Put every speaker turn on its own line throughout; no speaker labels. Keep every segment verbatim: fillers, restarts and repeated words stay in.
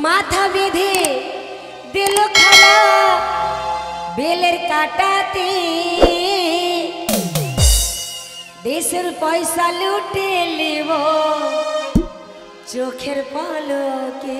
माथा बेधे दिल खाला बेलेर काटाते देशेर पैसा लुटे लेब चोखेर पलके।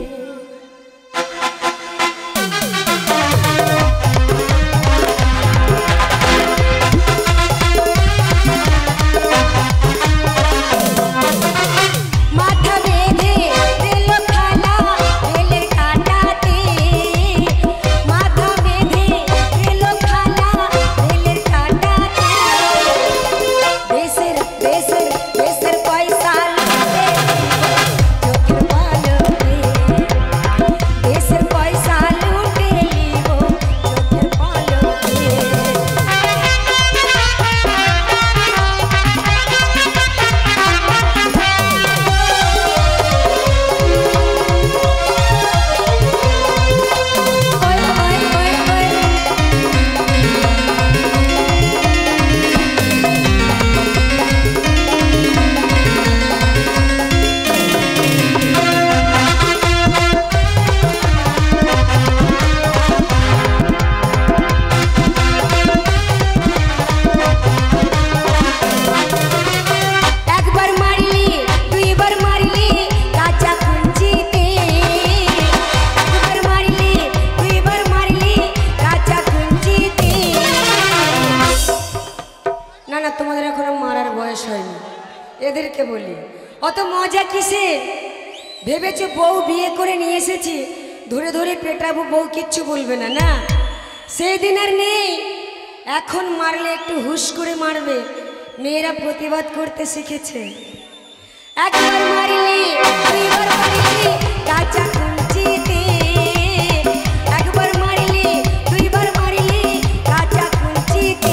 এদেরকে বলি অত মজা কিসে ভেবেছো বউ বিয়ে করে নিয়ে এসেছি ধরে ধরে পেটাবো বউ কিচ্ছু বলবে না না সেই দিন আর নেই এখন মারলে একটু হুশ করে মারবে মেয়েরা প্রতিবাদ করতে শিখেছে একবার মারলি দুইবার মারলি কাঁচা কুঞ্চিতে একবার মারলি দুইবার মারলি কাঁচা কুঞ্চিতে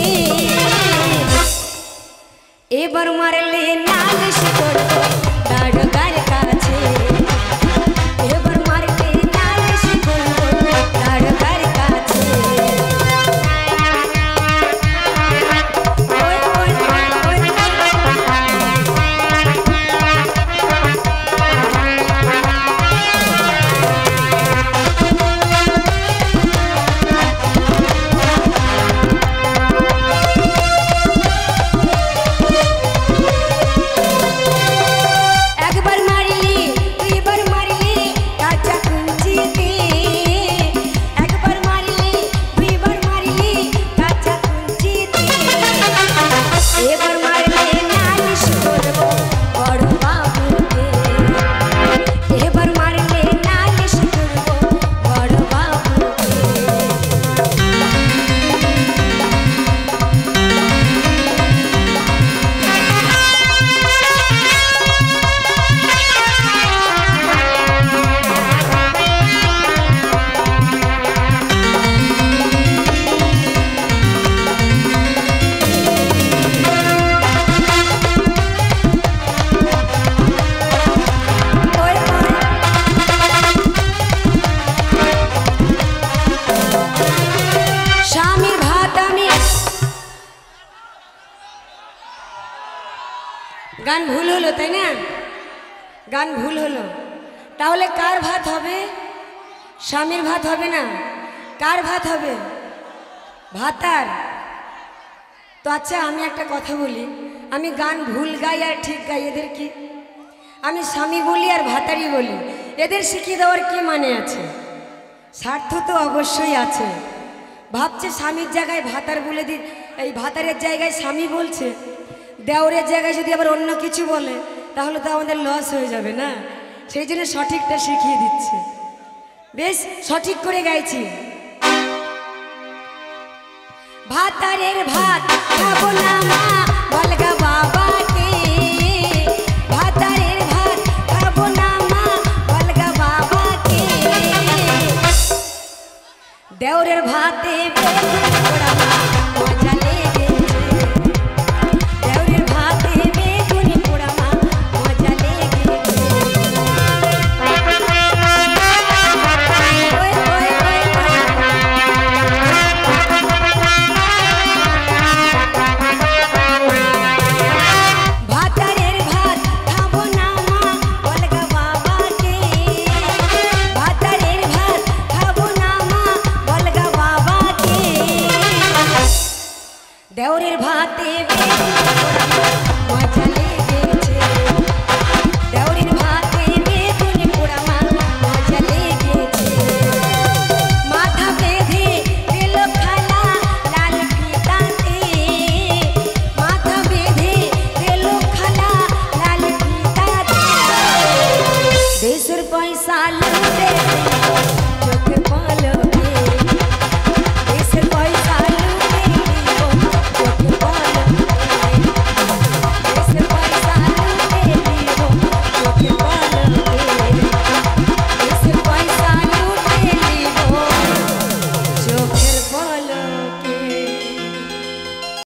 এবার মারলে নালিশ করব দারোগার কাছে এবার মারলে নালিশ করব দারোগার কাছে। গান ভুল হলো তাই না গান ভুল হলো তাহলে কার ভাত হবে স্বামীর ভাত হবে না কার ভাত হবে ভাতার তো আচ্ছা আমি একটা কথা বলি আমি গান ভুল গাই আর ঠিক গাই এদের কি আমি স্বামী বলি আর ভাতারই বলি এদের শিখিয়ে দেওয়ার কি মানে আছে স্বার্থ তো অবশ্যই আছে ভাবছে স্বামীর জায়গায় ভাতার বলে দি এই ভাতারের জায়গায় স্বামী বলছে দেওরের জায়গায় যদি আবার অন্য কিছু বলে তাহলে তো আমাদের লস হয়ে যাবে না সেই জন্য সঠিকটা শিখিয়ে দিচ্ছে বেশ সঠিক করে গাইছি ভাতারের ভাত খাবো না মা বলগা বাবাকে ভাতারের ভাত খাবো না মা বলগা বাবাকে দেওরের ভাতে